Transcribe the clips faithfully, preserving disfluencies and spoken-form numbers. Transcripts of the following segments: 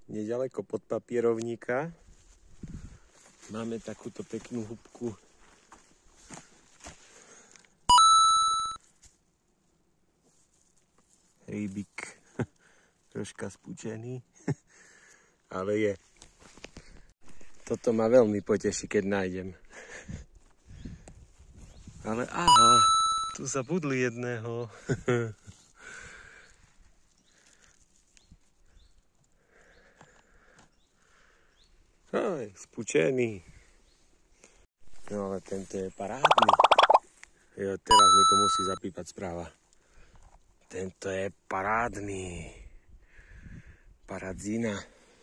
Nedaleko pod papierovníka máme takúto peknú húbku. Rybík. Troška spúčený, ale je. Toto ma veľmi poteší, keď nájdem. Ale aha, tu zabudli jedného. Aj, spúčený. No ale tento je parádny. Jo, teraz mi to musí zapípať správa. Tento je parádny. Paradzina.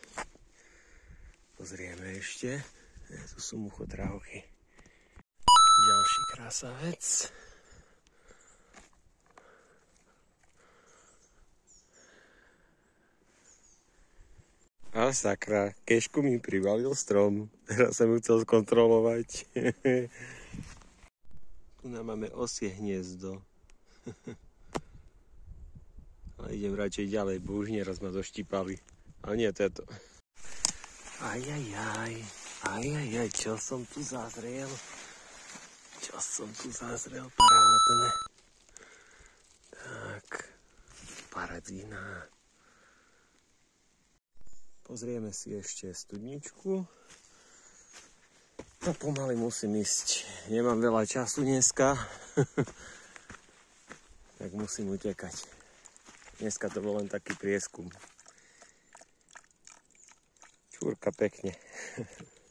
Pozrieme ešte. Tu sú muchotrávky. Ďalší krásavec. A sakra, kešku mi privalil strom. Teraz som ju chcel skontrolovať. Tu nám máme osie hniezdo. Ale idem radšej ďalej, bo už nieraz ma doštípali. Ale nie, to je to. Ajajaj, ajajaj, čo som tu zazrel? Čo som tu zazrel, parádne. Tak, paradzina. Pozrieme si ešte studničku. No pomaly musím ísť. Nemám veľa času dneska. Tak musím utekať. Dneska to bol len taký prieskum. Čúrka pekne.